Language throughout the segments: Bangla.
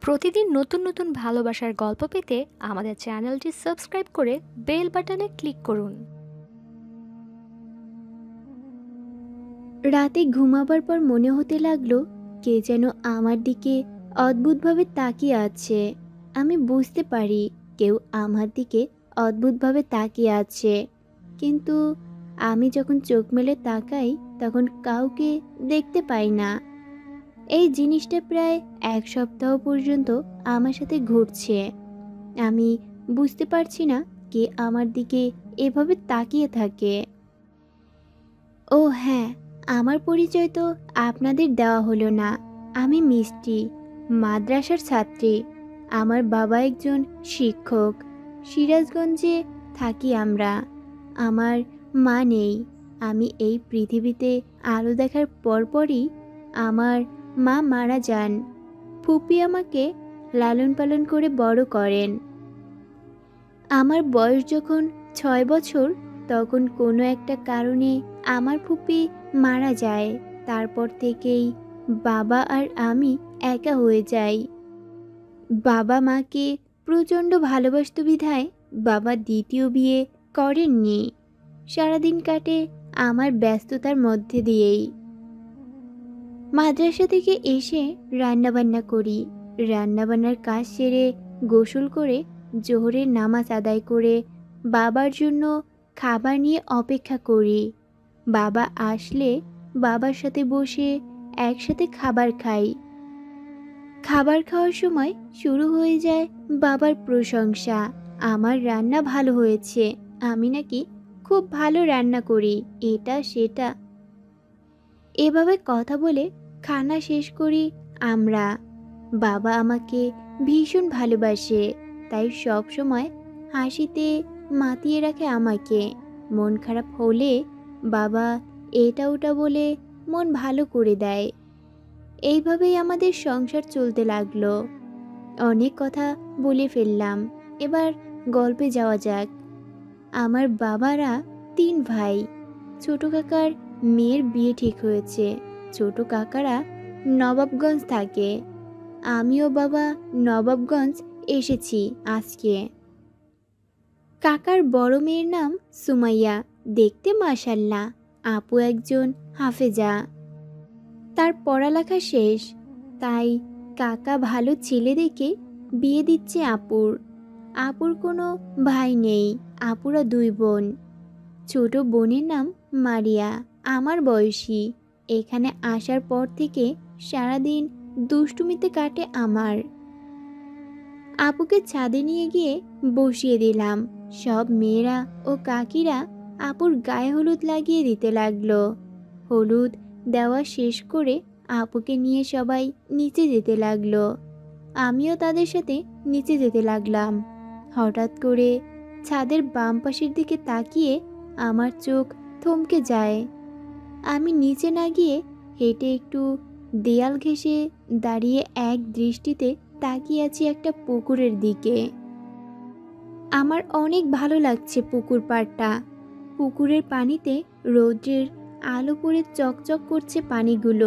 প্রতিদিন নতুন নতুন ভালোবাসার গল্প পেতে আমাদের চ্যানেলটি সাবস্ক্রাইব করে বেল বাটনে ক্লিক করুন। রাতে ঘুমাবার পর মনে হতে লাগলো কে যেন আমার দিকে অদ্ভুতভাবে তাকিয়ে আছে। আমি বুঝতে পারি কেউ আমার দিকে অদ্ভুতভাবে তাকিয়ে আছে, কিন্তু আমি যখন চোখ মেলে তাকাই তখন কাউকে দেখতে পাই না। এই জিনিসটা প্রায় এক সপ্তাহ পর্যন্ত আমার সাথে ঘটছে। আমি বুঝতে পারছি না কে আমার দিকে এভাবে তাকিয়ে থাকে। ও হ্যাঁ, আমার পরিচয় তো আপনাদের দেওয়া হলো না। আমি মিষ্টি, মাদ্রাসার ছাত্রী। আমার বাবা একজন শিক্ষক। সিরাজগঞ্জে থাকি আমরা। আমার মা নেই। আমি এই পৃথিবীতে আলো দেখার পরপরই আমার মা মারা যান। ফুপি আমাকে লালন পালন করে বড় করেন। আমার বয়স যখন 6 বছর, তখন কোনো একটা কারণে আমার ফুপি মারা যায়। তারপর থেকেই বাবা আর আমি একা হয়ে যাই। বাবা মাকে প্রচণ্ড ভালোবাসত বিধায় বাবা দ্বিতীয় বিয়ে করেননি। সারাদিন কাটে আমার ব্যস্ততার মধ্যে দিয়েই। মাদ্রাসা থেকে এসে রান্নাবান্না করি। রান্নাবান্নার কাজ সেরে গোসল করে জোহরের নামাজ আদায় করে বাবার জন্য খাবার নিয়ে অপেক্ষা করি। বাবা আসলে বাবার সাথে বসে একসাথে খাবার খাই। খাবার খাওয়ার সময় শুরু হয়ে যায় বাবার প্রশংসা। আমার রান্না ভালো হয়েছে, আমি নাকি খুব ভালো রান্না করি, এটা সেটা। এভাবে কথা বলে খানা শেষ করি আমরা। বাবা আমাকে ভীষণ ভালোবাসে, তাই সব সময় হাসিতে মাতিয়ে রাখে আমাকে। মন খারাপ হলে বাবা এটা ওটা বলে মন ভালো করে দেয়। এইভাবেই আমাদের সংসার চলতে লাগলো। অনেক কথা বলে ফেললাম, এবার গল্পে যাওয়া যাক। আমার বাবারা 3 ভাই। ছোট কাকার মেয়ের বিয়ে ঠিক হয়েছে। ছোট কাকারা নবাবগঞ্জ থাকে। আমিও বাবা নবাবগঞ্জ এসেছি আজকে। কাকার বড় মেয়ের নাম সুমাইয়া, দেখতে মাশাল্লাহ। আপু একজন হাফেজা। তার পড়ালেখা শেষ, তাই কাকা ভালো ছেলে দেখে বিয়ে দিচ্ছে আপুর। আপুর কোনো ভাই নেই, আপুরা 2 বোন। ছোট বোনের নাম মারিয়া, আমার বয়সী। এখানে আসার পর থেকে সারাদিন দুষ্টুমিতে কাটে আমার। আপুকে ছাদে নিয়ে গিয়ে বসিয়ে দিলাম। সব মেয়েরা ও কাকিরা আপুর গায়ে হলুদ লাগিয়ে দিতে লাগলো। হলুদ দেওয়া শেষ করে আপুকে নিয়ে সবাই নিচে যেতে লাগলো। আমিও তাদের সাথে নিচে যেতে লাগলাম। হঠাৎ করে ছাদের বাম পাশের দিকে তাকিয়ে আমার চোখ থমকে যায়। আমি নিচে না গিয়ে হেঁটে একটু দেয়াল ঘেঁষে দাঁড়িয়ে এক দৃষ্টিতে তাকিয়ে আছি একটা পুকুরের দিকে। আমার অনেক ভালো লাগছে পুকুর পাড়টা। পুকুরের পানিতে রৌদ্রের আলো পড়ে চকচক করছে পানিগুলো।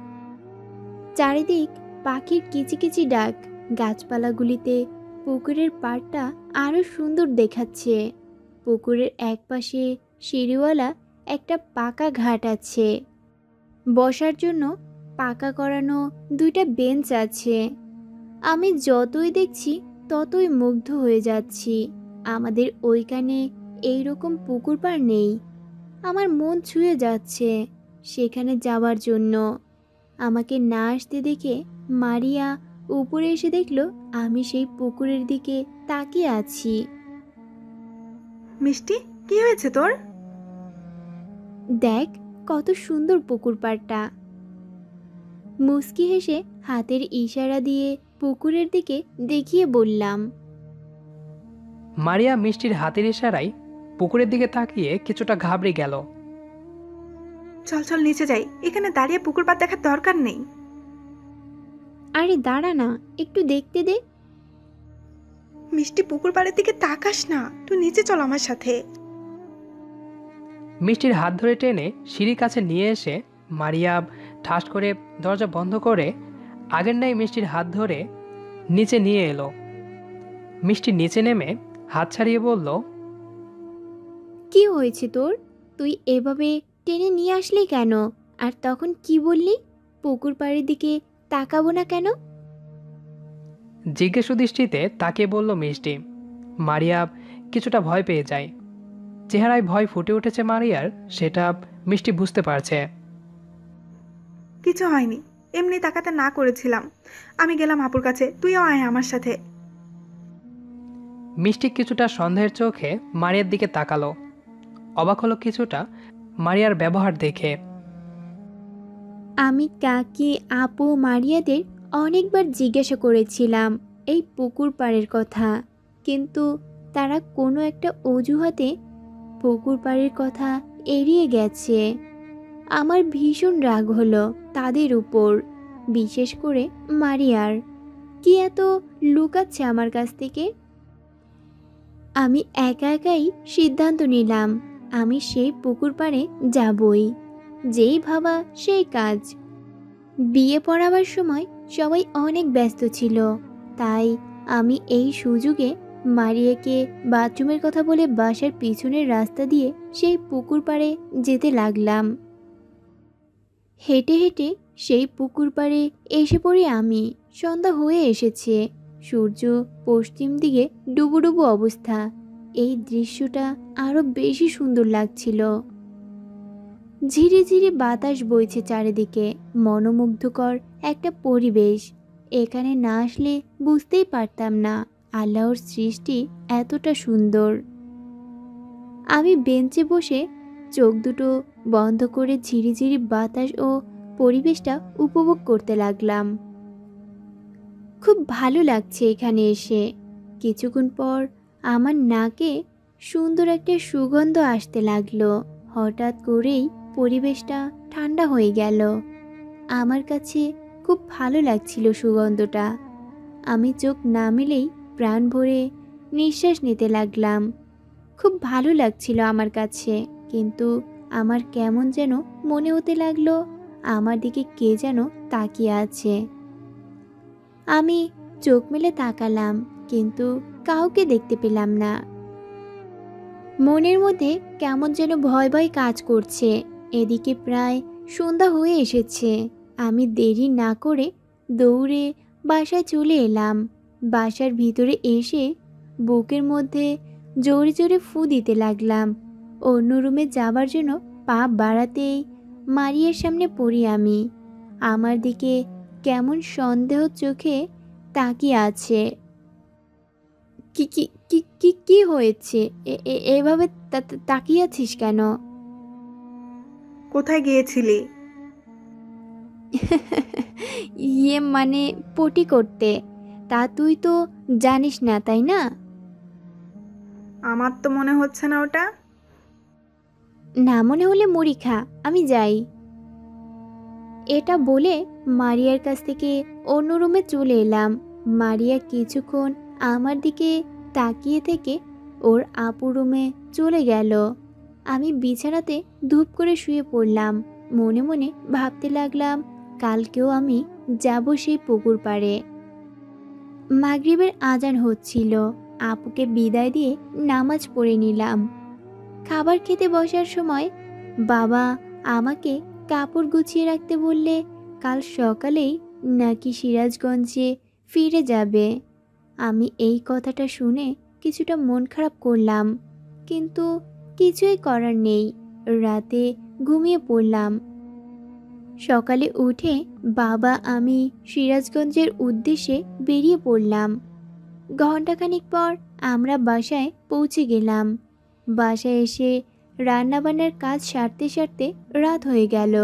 চারিদিক পাখির কিচিকিচি ডাক। গাছপালাগুলিতে পুকুরের পাড়টা আরো সুন্দর দেখাচ্ছে। পুকুরের একপাশে সিঁড়িওয়ালা একটা পাকা ঘাট আছে। বসার জন্য পাকা করানো 2টা বেঞ্চ আছে। আমি যতই দেখছি ততই মুগ্ধ হয়ে যাচ্ছি। আমাদের ওইখানে এইরকম পুকুর পাড় নেই। আমার মন ছুঁয়ে যাচ্ছে সেখানে যাওয়ার জন্য। আমাকে না আসতে দেখে মারিয়া উপরে এসে দেখলো আমি সেই পুকুরের দিকে তাকিয়ে আছি। মিষ্টি, কি হয়েছে তোর? দেখ কত সুন্দর পুকুর পাড়টা। মুস্কি হেসে হাতের ইশারা দিয়ে পুকুরের দিকে দেখিয়ে বললাম। মারিয়া মিষ্টির হাতের ইশারায় পুকুরের দিকে তাকিয়ে কিছুটা ঘাবড়ে গেল। চল চল নিচে যাই, এখানে দাঁড়িয়ে পুকুর পাড় দেখার দরকার নেই। আরে দাঁড়া না, একটু দেখতে দে। মিষ্টি, পুকুর পাড়ের দিকে তাকাস না, তুই নিচে চল আমার সাথে। মিষ্টির হাত ধরে টেনে সিঁড়ির কাছে নিয়ে এসে মারিয়া ঠাস করে দরজা বন্ধ করে আগের ন্যায় মিষ্টির হাত ধরে নিচে নিয়ে এলো। মিষ্টি নিচে নেমে হাত ছাড়িয়ে বলল, কি হয়েছে তোর? তুই এভাবে টেনে নিয়ে আসলি কেন? আর তখন কি বললি? পুকুর পাড়ের দিকে তাকাবো না কেন? জিজ্ঞেসু দৃষ্টিতে তাকিয়ে বলল মিষ্টি। মারিয়া কিছুটা ভয় পেয়ে যায়। চেহারায় ভয় ফুটে উঠেছে মারিয়ার, সেটা মিষ্টি বুঝতে পারছে। কিছু হয়নি, এমনি তাকাতে না করেছিলাম। আমি গেলাম আপুর কাছে, তুইও আয় আমার সাথে। মিষ্টি কিছুটা সন্দেহের চোখে মারিয়ার দিকে তাকালো। অবাক হলো কিছুটা মারিয়ার ব্যবহার দেখে। আমি কাকি, আপু, মারিয়াদের অনেকবার জিজ্ঞাসা করেছিলাম এই পুকুর পাড়ের কথা, কিন্তু তারা কোনো একটা অজুহাতে পুকুর পাড়ের কথা এড়িয়ে গেছে। আমার ভীষণ রাগ হলো তাদের উপর, বিশেষ করে মারিয়ার। কি এত লুকাচ্ছে আমার কাছ থেকে? আমি একা একাই সিদ্ধান্ত নিলাম আমি সেই পুকুর পাড়ে যাবই। যেই ভাবা সেই কাজ। বিয়ে পড়াবার সময় সবাই অনেক ব্যস্ত ছিল, তাই আমি এই সুযোগে মারিয়াকে বাথরুমের কথা বলে বাসার পিছনের রাস্তা দিয়ে সেই পুকুর পাড়ে যেতে লাগলাম। হেঁটে হেঁটে সেই পুকুর পাড়ে এসে পড়ি আমি। সন্ধ্যা হয়ে এসেছে, সূর্য পশ্চিম দিকে ডুবুডুবু অবস্থা। এই দৃশ্যটা আরো বেশি সুন্দর লাগছিল। ঝিরি ঝিরি বাতাস বইছে চারিদিকে, মনোমুগ্ধকর একটা পরিবেশ। এখানে না আসলে বুঝতেই পারতাম না আল্লাহর সৃষ্টি এতটা সুন্দর। আমি বেঞ্চে বসে চোখ দুটো বন্ধ করে ঝিরিঝিরি বাতাস ও পরিবেশটা উপভোগ করতে লাগলাম। খুব ভালো লাগছে এখানে এসে। কিছুক্ষণ পর আমার নাকে সুন্দর একটা সুগন্ধ আসতে লাগলো। হঠাৎ করেই পরিবেশটা ঠান্ডা হয়ে গেল। আমার কাছে খুব ভালো লাগছিল সুগন্ধটা। আমি চোখ না মেলেই প্রাণ ভরে নিঃশ্বাস নিতে লাগলাম। খুব ভালো লাগছিল আমার কাছে, কিন্তু আমার কেমন যেন মনে হতে লাগলো আমার দিকে কে যেন তাকিয়ে আছে। আমি চোখ মেলে তাকালাম, কিন্তু কাউকে দেখতে পেলাম না। মনের মধ্যে কেমন যেন ভয় ভয় কাজ করছে। এদিকে প্রায় সন্ধ্যা হয়ে এসেছে। আমি দেরি না করে দৌড়ে বাসায় চলে এলাম। বাসার ভিতরে এসে বুকের মধ্যে জোরে জোরে ফু দিতে লাগলাম। অন্য রুমে যাবার জন্য পা বাড়াতেই মারিয়ার সামনে পড়ি আমি। আমার দিকে কেমন সন্দেহ চোখে তাকিয়ে আছে। কি কি কি কি কি হয়েছে? এভাবে তাকিয়ে আছিস কেন? কোথায় গিয়েছিলি? ইয়ে মানে পটি করতে। তা তুই তো জানিস না, তাই না? আমার তো মনে হচ্ছে না ওটা। না মনে হলে মুড়ি খা, আমি যাই। এটা বলে মারিয়ার কাছ থেকে অন্য রুমে চলে এলাম। মারিয়া কিছুক্ষণ আমার দিকে তাকিয়ে থেকে ওর আপু রুমে চলে গেল। আমি বিছানাতে ধূপ করে শুয়ে পড়লাম। মনে মনে ভাবতে লাগলাম কালকেও আমি যাব সেই পুকুর পাড়ে। মাগরিবের আজান হচ্ছিল। আপুকে বিদায় দিয়ে নামাজ পড়ে নিলাম। খাবার খেতে বসার সময় বাবা আমাকে কাপড় গুছিয়ে রাখতে বললে কাল সকালেই নাকি সিরাজগঞ্জে ফিরে যাবে। আমি এই কথাটা শুনে কিছুটা মন খারাপ করলাম, কিন্তু কিছুই করার নেই। রাতে ঘুমিয়ে পড়লাম। সকালে উঠে বাবা আমি সিরাজগঞ্জের উদ্দেশ্যে বেরিয়ে পড়লাম। ঘণ্টাখানিক পর আমরা বাসায় পৌঁছে গেলাম। বাসায় এসে রান্নাবান্নার কাজ সারতে সারতে রাত হয়ে গেল।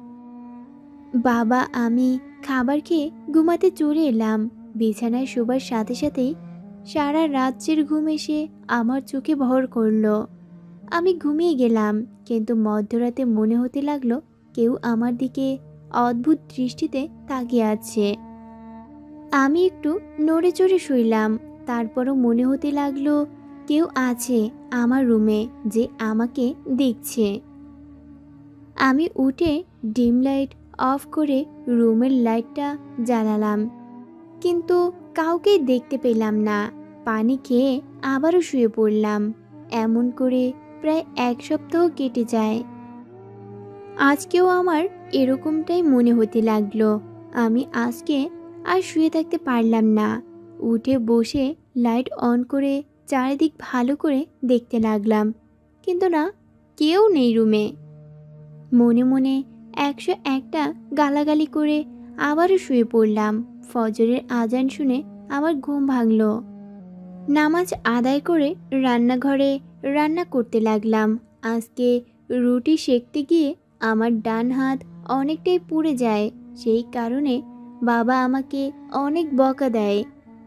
বাবা আমি খাবার খেয়ে ঘুমাতে চলে এলাম। বিছানায় শোবার সাথে সাথেই সারা রাজ্যের ঘুম এসে আমার চোখে ভর করলো। আমি ঘুমিয়ে গেলাম, কিন্তু মধ্যরাতে মনে হতে লাগলো কেউ আমার দিকে অদ্ভুত দৃষ্টিতে তাকিয়ে আছে। আমি একটু নড়ে চড়ে শুইলাম। তারপরও মনে হতে লাগলো কেউ আছে আমার রুমে, যে আমাকে দেখছে। আমি উঠে ডিম লাইট অফ করে রুমের লাইটটা জ্বালালাম, কিন্তু কাউকেই দেখতে পেলাম না। পানি খেয়ে আবারও শুয়ে পড়লাম। এমন করে প্রায় 1 সপ্তাহ কেটে যায়। আজকেও আমার এরকমটাই মনে হতে লাগলো। আমি আজকে আর শুয়ে থাকতে পারলাম না। উঠে বসে লাইট অন করে চারিদিক ভালো করে দেখতে লাগলাম, কিন্তু না, কেউ নেই রুমে। মনে মনে 101টা গালাগালি করে আবারও শুয়ে পড়লাম। ফজরের আজান শুনে আমার ঘুম ভাঙল। নামাজ আদায় করে রান্নাঘরে রান্না করতে লাগলাম। আজকে রুটি সেঁকতে গিয়ে আমার ডান হাত অনেকটাই পুড়ে যায়। সেই কারণে বাবা আমাকে অনেক বকা দেয়।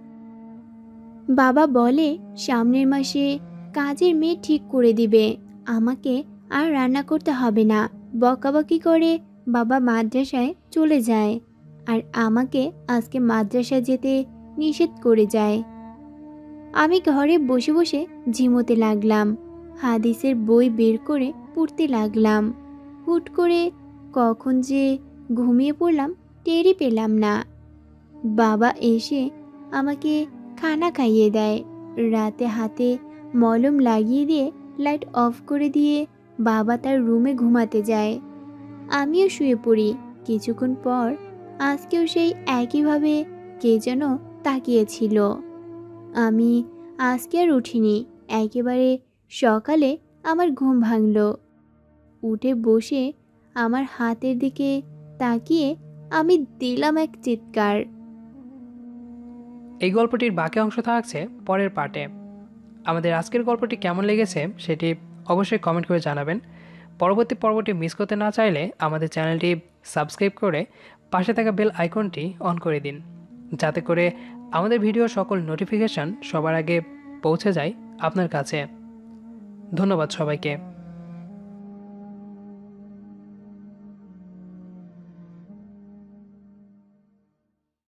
বাবা বলে সামনের মাসে কাজের মেয়ে ঠিক করে দিবে, আমাকে আর রান্না করতে হবে না। বকাবকি করে বাবা মাদ্রাসায় চলে যায়, আর আমাকে আজকে মাদ্রাসায় যেতে নিষেধ করে যায়। আমি ঘরে বসে বসে ঝিমোতে লাগলাম। হাদিসের বই বের করে পড়তে লাগলাম। হুট করে কখন যে ঘুমিয়ে পড়লাম টেরই পেলাম না। বাবা এসে আমাকে খানা খাইয়ে দেয়। রাতে হাতে মলম লাগিয়ে দিয়ে লাইট অফ করে দিয়ে বাবা তার রুমে ঘুমাতে যায়। আমিও শুয়ে পড়ি। কিছুক্ষণ পর আজকেও সেই একইভাবে কে যেন তাকিয়েছিল। আমি আজকে আর উঠিনি। একেবারে সকালে আমার ঘুম ভাঙল। উঠে বসে আমার হাতের দিকে তাকিয়ে আমি দিলাম এক চিৎকার। এই গল্পটির বাকি অংশ থাকছে পরের পার্টে। আমাদের আজকের গল্পটি কেমন লেগেছে সেটি অবশ্যই কমেন্ট করে জানাবেন। পরবর্তী পর্বটি মিস করতে না চাইলে আমাদের চ্যানেলটি সাবস্ক্রাইব করে পাশে থাকা বেল আইকনটি অন করে দিন, যাতে করে আমাদের ভিডিওর সকল নোটিফিকেশন সবার আগে পৌঁছে যায় আপনার কাছে। ধন্যবাদ সবাইকে।